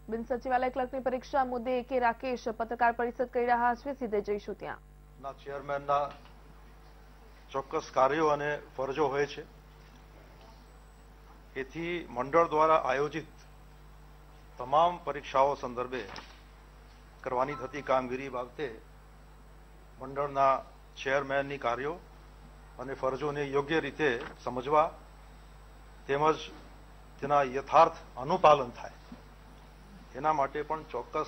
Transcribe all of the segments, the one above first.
બિન સચિવાલય ક્લર્કની પરીક્ષા મુદ્દે કે રાકેશ પત્રકાર પરિષદ કરી રહ્યા છે, સીધે જઈશું ત્યાં. ચેરમેનના ચોક્કસ કાર્યો અને ફરજો હોય છે, એથી મંડળ દ્વારા આયોજિત તમામ પરીક્ષાઓ સંદર્ભે કરવાની થતી કામગીરી બાબતે મંડળના ચેરમેનની કાર્યો અને ફરજોને યોગ્ય રીતે સમજવા તેમજ તેના યથાર્થ અનુપાલન થાય એના માટે પણ ચોક્કસ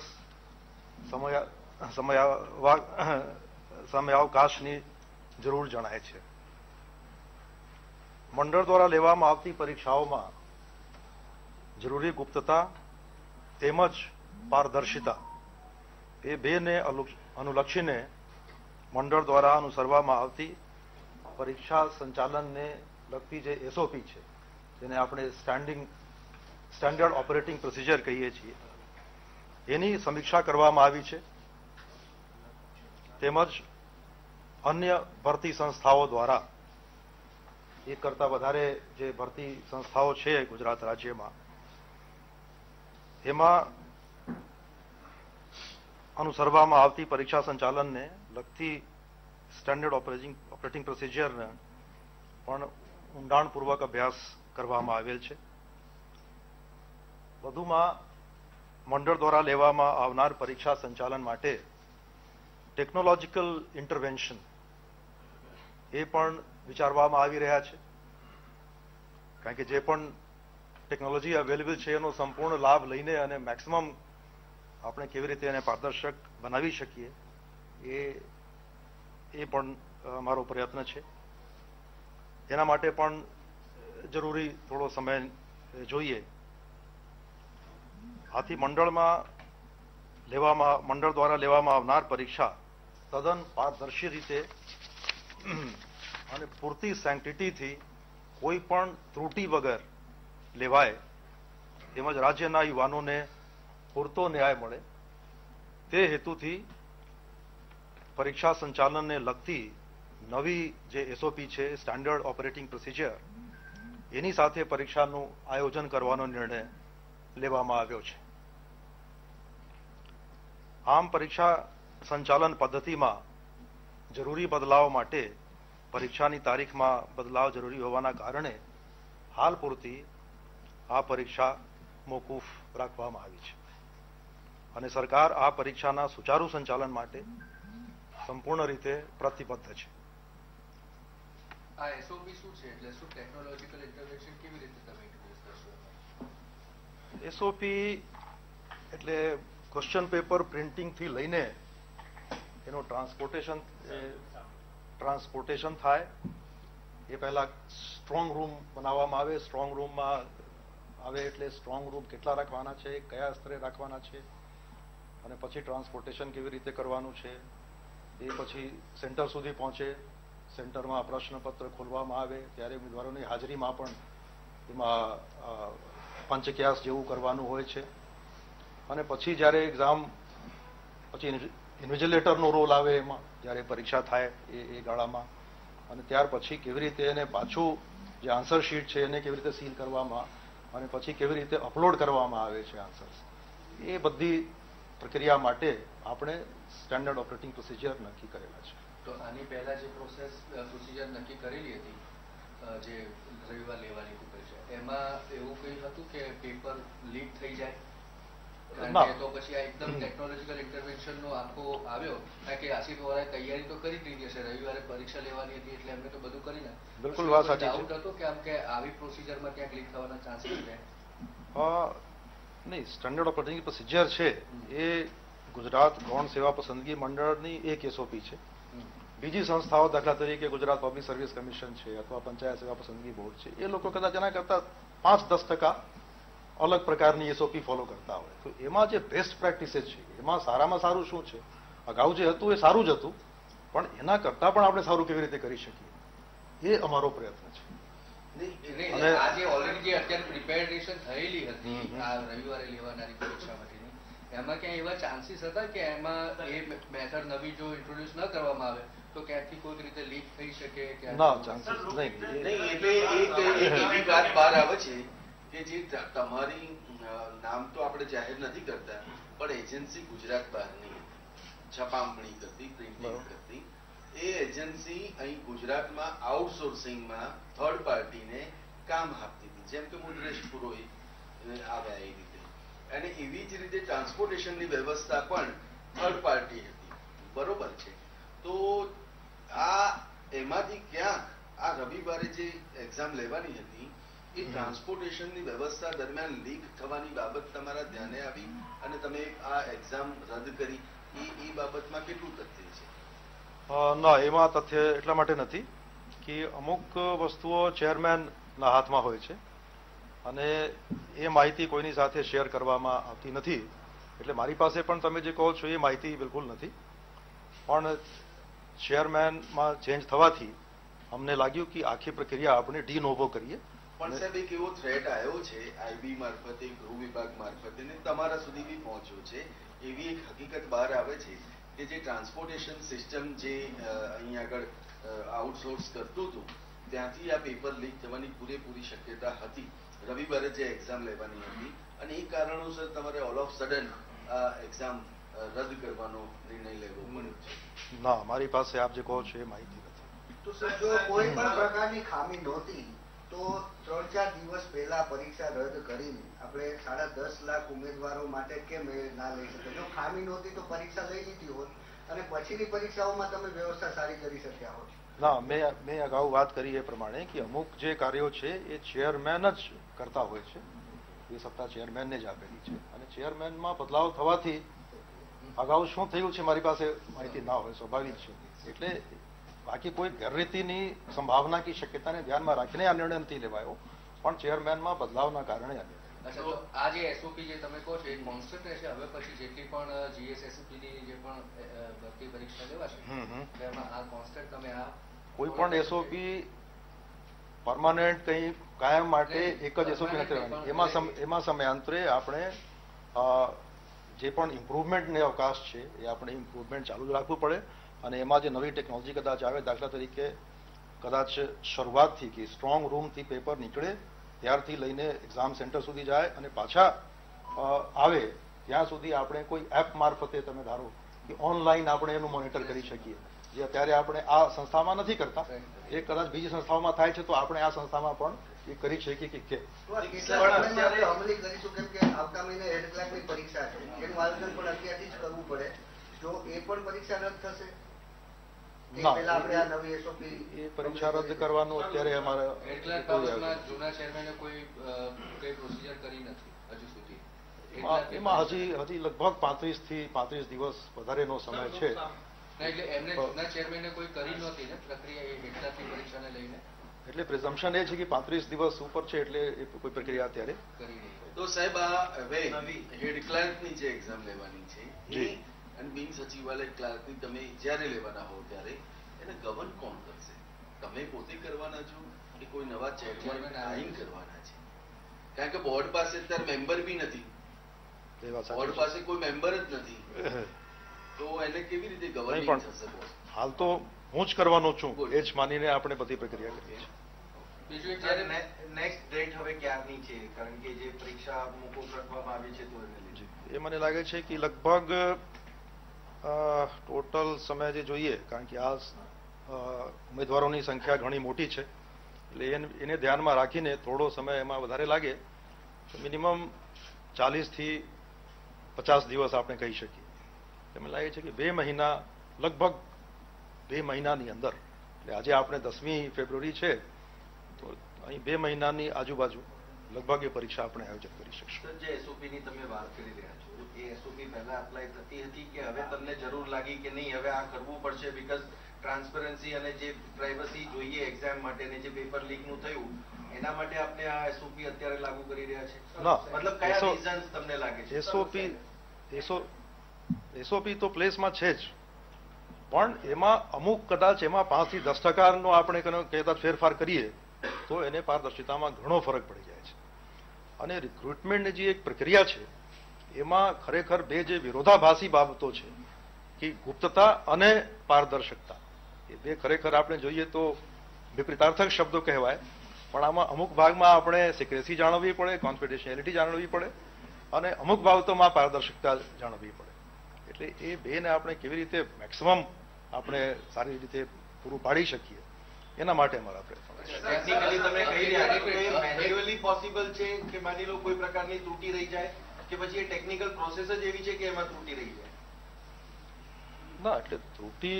સમયાવકાશની જરૂર જણાય છે. મંડળ દ્વારા લેવામાં આવતી પરીક્ષાઓમાં જરૂરી ગુપ્તતા તેમજ પારદર્શિતા એ બેને અનુલક્ષીને મંડળ દ્વારા અનુસરવામાં આવતી પરીક્ષા સંચાલનને લગતી જે એસઓપી છે, જેને આપણે સ્ટાન્ડર્ડ ઓપરેટિંગ પ્રોસિજર કહીએ છીએ, એની સમીક્ષા કરવામાં આવી છે. તેમજ અન્ય ભરતી સંસ્થાઓ દ્વારા એક કરતા વધારે જે ભરતી સંસ્થાઓ છે ગુજરાત રાજ્યમાં, એમાં અનુસરવામાં આવતી પરીક્ષા સંચાલનને લગતી સ્ટાન્ડર્ડ ઓપરેટિંગ પ્રોસિજરને પણ ઊંડાણપૂર્વક અભ્યાસ કરવામાં આવેલ છે. વધુમાં મંડળ દ્વારા લેવામાં આવનાર પરીક્ષા સંચાલન માટે ટેકનોલોજીકલ ઇન્ટરવેન્શન એ પણ વિચારવામાં આવી રહ્યા છે, કારણ કે જે પણ ટેકનોલોજી અવેલેબલ છે એનો સંપૂર્ણ લાભ લઈને અને મેક્સિમમ આપણે કેવી રીતે એને પારદર્શક બનાવી શકીએ એ પણ મારો પ્રયત્ન છે. એના માટે પણ જરૂરી થોડો સમય જોઈએ. આથી મંડળ દ્વારા લેવામાં આવનાર પરીક્ષા તદ્દન પારદર્શી રીતે અને પૂરતી સેન્ટિટીથી કોઈ પણ ત્રુટી વગર લેવાય, તેમજ રાજ્યના યુવાનોને પૂરતો ન્યાય મળે તે હેતુથી પરીક્ષા સંચાલનને લગતી નવી જે એસઓપી છે, સ્ટાન્ડર્ડ ઓપરેટિંગ પ્રોસિજર, એની સાથે પરીક્ષાનું આયોજન કરવાનો નિર્ણય લેવામાં આવ્યો છે. આમ પરીક્ષા સંચાલન પદ્ધતિમાં જરૂરી બદલાવ માટે પરીક્ષાની તારીખમાં બદલાવ જરૂરી હોવાના કારણે હાલ પૂરતી આ પરીક્ષા મોકૂફ રાખવામાં આવી છે અને સરકાર આ પરીક્ષાના સુચારુ સંચાલન માટે સંપૂર્ણ રીતે પ્રતિબદ્ધ છે. આ એસઓપી શું છે, એટલે શું ટેકનોલોજીકલ ઇન્ટરવેન્શન કેવી રીતે તમે ઇન્ટ્રોડ્યુસ કરશો? એસઓપી એટલે ક્વેશ્ચન પેપર પ્રિન્ટિંગ થી લઈને એનો ટ્રાન્સપોર્ટેશન થાય એ પહેલા સ્ટ્રોંગ રૂમ બનાવવામાં આવે. સ્ટ્રોંગ રૂમમાં આવે એટલે સ્ટ્રોંગ રૂમ કેટલા રાખવાના છે, કયા સ્તરે રાખવાના છે, અને પછી ટ્રાન્સપોર્ટેશન કેવી રીતે કરવાનું છે, એ પછી સેન્ટર સુધી પહોંચે. સેન્ટરમાં પ્રશ્નપત્ર ખોલવામાં આવે ત્યારે ઉમેદવારોની હાજરીમાં પણ એમાં પંચક્યાસ જેવું કરવાનું હોય છે. અને પછી જ્યારે એક્ઝામ પછી ઇન્વિજિલેટરનો રોલ આવે એમાં, જ્યારે પરીક્ષા થાય એ ગાળામાં, અને ત્યાર પછી કેવી રીતે એને પાછું જે આન્સર શીટ છે એને કેવી રીતે સીલ કરવામાં અને પછી કેવી રીતે અપલોડ કરવામાં આવે છે આન્સર્સ, એ બધી પ્રક્રિયા માટે આપણે સ્ટાન્ડર્ડ ઓપરેટિંગ પ્રોસિજર નક્કી કરેલા છે. તો આની પહેલા જે પ્રોસિજર નક્કી કરેલી હતી, જે રવિવાર લેવાની હતી પરીક્ષા, એમાં એવું કંઈ હતું કે પેપર લીક થઈ જાય? તો પછી આ એકદમ ટેકનોલોજીકલ ઇન્ટરવેન્શન નો આખો આવ્યો, કારણ કે આસિફ વોરાએ તૈયારી તો કરી દીધી હશે, રવિવારે પરીક્ષા લેવાની હતી એટલે એમને તો બધું કરી નાખ્યું. બિલકુલ વાત સાચી છે. ડાઉટ હતો કે આમ કે આવી પ્રોસિજરમાં ક્યાંક લીક થવાના ચાન્સીસ છે? નહીં, સ્ટાન્ડર્ડ ઓપરેટિંગ પ્રોસિજર છે એ ગુજરાત ગૌણ સેવા પસંદગી મંડળની એક એસઓપી છે. બીજી સંસ્થાઓ દાખલા તરીકે ગુજરાત પબ્લિક સર્વિસ કમિશન છે અથવા પંચાયત સેવા પસંદગી બોર્ડ છે, એ લોકો કદાચ એના કરતા 5-10% અલગ પ્રકારની એસઓપી ફોલો કરતા હોય. તો એમાં જે બેસ્ટ પ્રેક્ટિસીસ છે એમાં સારામાં સારું શું છે, અગાઉ જે હતું એ સારું જ હતું, પણ એના કરતા પણ આપણે સારું કેવી રીતે કરી શકીએ એ અમારો પ્રયત્ન છે. અને આજે ઓલરેડી જે અત્યારે પ્રિપેરેશન થયેલી હતી આ રવિવારે લેવાનારી પરીક્ષા માટેની, એમાં ક્યાં એવા ચાન્સીસ હતા કે એમાં એ મેથડ નવી જો ઇન્ટ્રોડ્યુસ ન કરવામાં આવે તો ક્યાંકથી કોઈક રીતે લીક થઈ શકે? ના, ચાન્સીસ નહીં. એટલે એવી વાત બહાર આવે છે કે જે તમારી નામ તો આપણે જાહેર નથી કરતા, પણ એજન્સી ગુજરાત બહારની હતી, છપામણી કરતી, પ્રિન્ટિંગ કરતી. એ એજન્સી અહીં ગુજરાતમાં આઉટસોર્સિંગમાં થર્ડ પાર્ટીને કામ આપતી હતી, જેમ કે મુદ્રેશ પુરોહિત આવ્યા એ રીતે. અને એવી જ રીતે ટ્રાન્સપોર્ટેશનની વ્યવસ્થા પણ થર્ડ પાર્ટી હતી. બરોબર છે. તો આ એમાંથી ક્યાંક આ રવિવારે જે એક્ઝામ લેવાની હતી એ ટ્રાન્સપોર્ટેશનની વ્યવસ્થા દરમિયાન લીક થવાની બાબત તમારા ધ્યાને આવી અને તમે આ એક્ઝામ રદ કરી, એ બાબતમાં કેટલું તથ્ય છે? ના, એમાં તથ્ય એટલા માટે નથી કે અમુક વસ્તુઓ ચેરમેનના હાથમાં હોય છે અને એ માહિતી કોઈની સાથે શેર કરવામાં આવતી નથી. એટલે મારી પાસે પણ તમે જે કહો છો એ માહિતી બિલકુલ નથી. પણ ચેરમેનમાં ચેન્જ થવાથી અમને લાગ્યું કે આખી પ્રક્રિયા આપણે ડી નોવો કરીએ. પણ સાહેબ એક એવો થ્રેટ આવ્યો છે આઈબી મારફતે, ગૃહ વિભાગ મારફતે ને તમારા સુધી બી પહોંચ્યો છે. એવી એક હકીકત બહાર આવે છે કે જે ટ્રાન્સપોર્ટેશન સિસ્ટમ જે અહીં આગળ આઉટસોર્સ કરતું હતું ત્યાંથી આ પેપર લીક થવાની પૂરેપૂરી શક્યતા હતી રવિવારે જે એક્ઝામ લેવાની હતી, અને એ કારણોસર તમારે ઓલ ઓફ સડન આ એક્ઝામ રદ કરવાનો નિર્ણય લેવો પડ્યો છે. ના, મારી પાસે આપ જે કહો છો એ માહિતી નથી. તો સર, જો કોઈ પણ પ્રકારની ખામી નહોતી તો 3-4 દિવસ પહેલા પરીક્ષા રદ કરીને આપણે 10.5 લાખ ઉમેદવારો માટે કેમ ના લઈ શકે? જો ખામી નહોતી તો પરીક્ષા લઈ લીધી હોત અને પછીની પરીક્ષાઓમાં તમે વ્યવસ્થા સારી કરી શક્યા હોત. ના, મેં અગાઉ વાત કરી એ પ્રમાણે કે અમુક જે કાર્યો છે એ ચેરમેન જ કરતા હોય છે. એ સત્તા ચેરમેનને જ આપેલી છે અને ચેરમેનમાં બદલાવ થવાથી અગાઉ શું થયું છે મારી પાસે માહિતી ના હોય, સ્વાભાવિક છે. એટલે બાકી કોઈ ગેરરીતિની સંભાવના કે શક્યતાને ધ્યાનમાં રાખીને આ નિર્ણય નથી લેવાયો, પણ ચેરમેનમાં બદલાવના કારણે. આ જે એસઓપી જે તમે કહો છો એ કોન્સ્ટન્ટ રહેશે હવે પછી જેટલી પણ જીએસએસપીની જે પણ ભરતી પરીક્ષા લેવાશે એમાં આ કોન્સ્ટન્ટ તમે આ કોઈ પણ એસઓપી પરમાનન્ટ કંઈ કાયમ માટે એક જ એસઓપી નથી રહેવાની. એમાં સમયાંતરે આપણે જે પણ ઇમ્પ્રુવમેન્ટને અવકાશ છે એ આપણે ઇમ્પ્રુવમેન્ટ ચાલુ રાખવું પડે. અને એમાં જે નવી ટેકનોલોજી કદાચ આવે, દાખલા તરીકે કદાચ શરૂઆતથી કે સ્ટ્રોંગ રૂમથી પેપર નીકળે ત્યારથી લઈને એક્ઝામ સેન્ટર સુધી જાય અને પાછા આવે ત્યાં સુધી આપણે કોઈ એપ મારફતે તમે ધારો કે ઓનલાઈન આપણે એનું મોનિટર કરી શકીએ, જે અત્યારે આપણે આ સંસ્થામાં નથી કરતા, એ કદાચ બીજી સંસ્થાઓમાં થાય છે તો આપણે આ સંસ્થામાં પણ એ કરી શકીએ કે અમલી કરીશું. કેમ કે આવતા મહિને હેડ ક્લાર્કની પરીક્ષા છે, એનું આયોજન પણ અત્યારથી જ કરવું પડે. જો એ પણ પરીક્ષા રદ થશે એ પરીક્ષા રદ કરવાનું અત્યારે અમારે જૂના ચેરમેને કોઈ પ્રોસિજર કરી નથી હજુ સુધી. એમાં હજી લગભગ 35 થી 35 દિવસ વધારેનો સમય છે. એટલે એમને જૂના ચેરમેને કોઈ કરી નહોતી ને પ્રક્રિયા એ હેડક્લાર્કની પરીક્ષાને લઈને. એટલે પ્રિઝમ્પશન એ છે કે 35 દિવસ ઉપર છે એટલે એ કોઈ પ્રક્રિયા અત્યારે કરી નહીં. તો સાહેબ આ હવે હેડ ક્લાર્કની જે એક્ઝામ લેવાની છે અને બિન સચિવાલય ક્લાર્કની તમે જ્યારે લેવાના હો ત્યારે એને ગવર્ન કોણ કરશે? તમે પોતે કરવાના છો કે કોઈ નવા ચેરમેન આઈન કરવાના છે? કારણ કે બોર્ડ પાસે અત્યારે મેમ્બર બી નથી, બોર્ડ પાસે કોઈ મેમ્બર જ નથી, તો એને કેવી રીતે ગવર્નિંગ થશે? હાલ તો હું જ કરવાનો છું એ જ માનીને આપણે બધી પ્રક્રિયા કરીએ છીએ. બીજું જ્યારે નેક્સ્ટ ડેટ હવે ક્યારની છે? કારણ કે જે પરીક્ષા મોકૂફ રાખવામાં આવી છે તો એ મને લાગે છે કે લગભગ ટોટલ સમય જે જોઈએ, કારણ કે આ ઉમેદવારોની સંખ્યા ઘણી મોટી છે એટલે એને ધ્યાનમાં રાખીને થોડો સમય એમાં વધારે લાગે તો મિનિમમ 40 થી 50 દિવસ આપણે કહી શકીએ. મને લાગે છે કે 2 મહિના, લગભગ 2 મહિનાની અંદર, એટલે આજે આપણે 10મી ફેબ્રુઆરી છે તો અહીં 2 મહિનાની આજુબાજુ લગભગ એ પરીક્ષા આપણે આયોજન કરી શકીશું. જે એસઓપી ની તમે વાત કરી રહ્યા છો એ એસઓપી પહેલા અપ્લાય થતી હતી કે હવે તમને જરૂર લાગી કે નહીં હવે આ કરવું પડશે બીકોઝ ટ્રાન્સપરન્સી અને જે પ્રાઇવસી જોઈએ એક્ઝામ માટે ને જે પેપર લીક નું થયું એના માટે આપણે આ એસઓપી અત્યારે લાગુ કરી રહ્યા છે? મતલબ કયા રીઝન્સ તમને લાગે છે? એસઓપી તો પ્લેસમાં છે જ, પણ એમાં અમુક કદાચ એમાં 5 થી 10% આપણે કદાચ ફેરફાર કરીએ તો એને પારદર્શિતામાં ઘણો ફરક પડી જાય છે. અને રિક્રુટમેન્ટની જે એક પ્રક્રિયા છે એમાં ખરેખર બે જે વિરોધાભાસી બાબતો છે કે ગુપ્તતા અને પારદર્શકતા, એ બે ખરેખર આપણે જોઈએ તો વિપરીતાર્થક શબ્દો કહેવાય, પણ આમાં અમુક ભાગમાં આપણે સિક્રેસી જાળવવી પડે, કોન્ફિડેન્શિયાલિટી જાળવવી પડે અને અમુક બાબતોમાં પારદર્શકતા જાણવી પડે. એટલે એ બેને આપણે કેવી રીતે મેક્સિમમ આપણે સારી રીતે પૂરું પાડી શકીએ એના માટે અમારા પ્રયત્નો છે. ટેકનિકલી તમે કહી રહ્યા છો કે મેન્યુઅલી પોસિબલ છે કે માની લો કોઈ પ્રકારની ત્રુટિ રહી જાય કે પછી એ ટેકનિકલ પ્રોસેસ જ એવી છે કે એમાં ત્રુટિ રહી જાય? ના, એટલે ત્રુટિ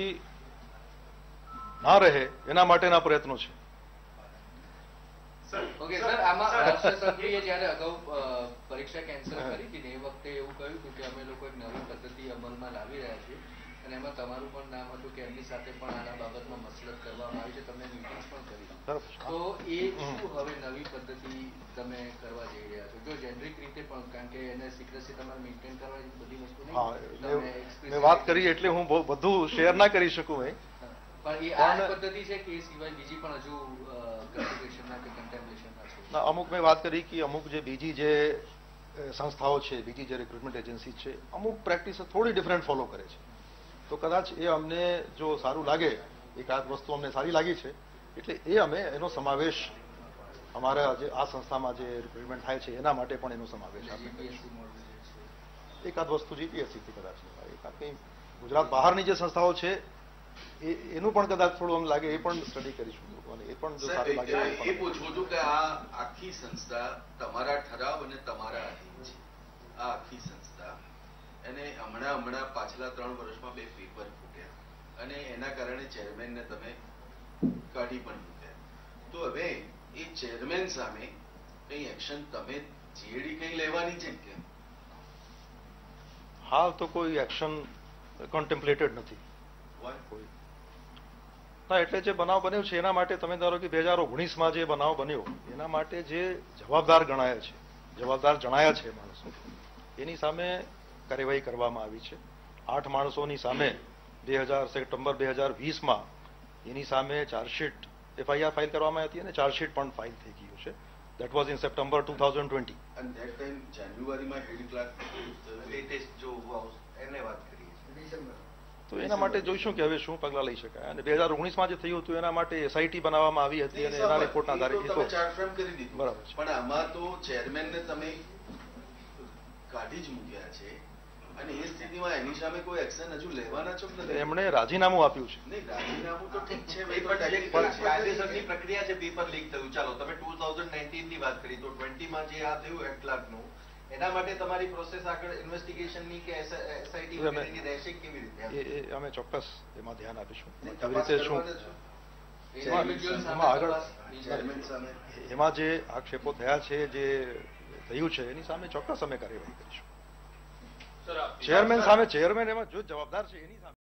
ના રહે એના માટેના પ્રયત્નો છે. ઓકે સર, આમાં હર્ષસંઘવીએ જ્યારે અગાઉ પરીક્ષા કેન્સલ કરી હતી ને એ વખતે એવું કહ્યું હતું કે અમે લોકો એક નવી પદ્ધતિ અમલમાં લાવી રહ્યા છીએ અને એમાં તમારું પણ નામ હતું કે એમની સાથે પણ આના બાબતમાં મસલત કરવામાં આવી છે, તમે મીટિંગ્સ પણ કરી. તો એ શું હવે નવી પદ્ધતિ તમે કરવા જઈ રહ્યા છો? જો જેનરિક રીતે પણ, કારણ કે એને સિક્રેસી તમારે મેન્ટેન કરવાની બધી વસ્તુ નહીં. મેં વાત કરી એટલે હું બધું શેર ના કરી શકું. પણ એ આ પદ્ધતિ છે કે એ સિવાય બીજી પણ હજુ ક્લાસિફિકેશનના કે કન્ટેમ્પલેશનના છે? અમુક મેં વાત કરી કે અમુક જે બીજી જે સંસ્થાઓ છે, બીજી જે રિક્રુટમેન્ટ એજન્સી છે, અમુક પ્રેક્ટિસ થોડી ડિફરન્ટ ફોલો કરે છે. તો કદાચ એ અમને જો સારું લાગે, એકાદ વસ્તુ અમને સારી લાગી છે એટલે એ અમે એનો સમાવેશ અમારા જે આ સંસ્થામાં જે રિક્રુટમેન્ટ થાય છે એના માટે પણ એનો સમાવેશ આપણે એકાદ વસ્તુ જીપીએસસીથી કદાચ એકાદ કંઈ ગુજરાત બહારની જે સંસ્થાઓ છે એનું પણ કદાચ થોડું અમને લાગે એ પણ સ્ટડી કરીશું અને એ પણ જો સારું લાગે એ પૂછવું છું કે આ આખી સંસ્થા તમારા ઠરાવ અને તમારા અધીન છે. આ આખી સંસ્થા એને હમણાં પાછલા 3 વર્ષમાં 2 પેપર ફૂટ્યા અને એના કારણે ચેરમેનને તમે કાઢી પણ મૂક્યા. તો હવે એ ચેરમેન સામે કઈ એક્શન તમે જીએડી કઈ લેવાની છે કે? હાલ તો કોઈ એક્શન કોન્ટેમ્પલેટેડ નથી. ના, એટલે જે બનાવ બન્યો છે એના માટે તમે ધારો કે 2019માં જે બનાવ બન્યો એના માટે જે જવાબદાર જણાયા છે માણસો, એની સામે કાર્યવાહી કરવામાં આવી છે. 8 માણસોની સામે સપ્ટેમ્બર 2020માં એની સામે ચાર્જશીટ FIR ફાઇલ કરવામાં આવી હતી અને ચાર્જશીટ પણ ફાઇલ થઈ ગયું છે. That was in September 2020. અને ધેટ ટાઈમ જાન્યુઆરીમાં હેડ ક્લાર્ક લેટેસ્ટ જો એને વાત કરીએ તો એના માટે જોઈશું કે હવે શું પગલાં લઈ શકાય. અને 2019માં જે થયું હતું એના માટે SIT બનાવવામાં આવી હતી અને એના રિપોર્ટના આધારે ચાર્જફ્રેમ કરી દીધું. બરાબર છે. પણ આમાં તો ચેરમેનને તમે કાઢી જ મૂક્યા છે અને એ સ્થિતિમાં એની સામે કોઈ એક્શન હજુ લેવાના છો કે નથી? એમણે રાજીનામું આપ્યું છે. નહીં, રાજીનામું તો ઠીક છે, કાયદેસરની પ્રક્રિયા છે. પેપર લીક થયું, ચાલો તમે 2019 ની વાત કરી તો 20માં જે આ થયું હેડ ક્લાર્કનું, એના માટે તમારી પ્રોસેસ આગળ ઇન્વેસ્ટિગેશનની કે SIT વગેરેની રહેશે કેવી રીતે? અમે ચોક્કસ એમાં ધ્યાન આપીશું. તપાસ કરવાના છો? એમાં જે આક્ષેપો થયા છે, જે થયું છે એની સામે ચોક્કસ અમે કાર્યવાહી કરીશું. ચેરમેન એમાં જો જવાબદાર છે એની સામે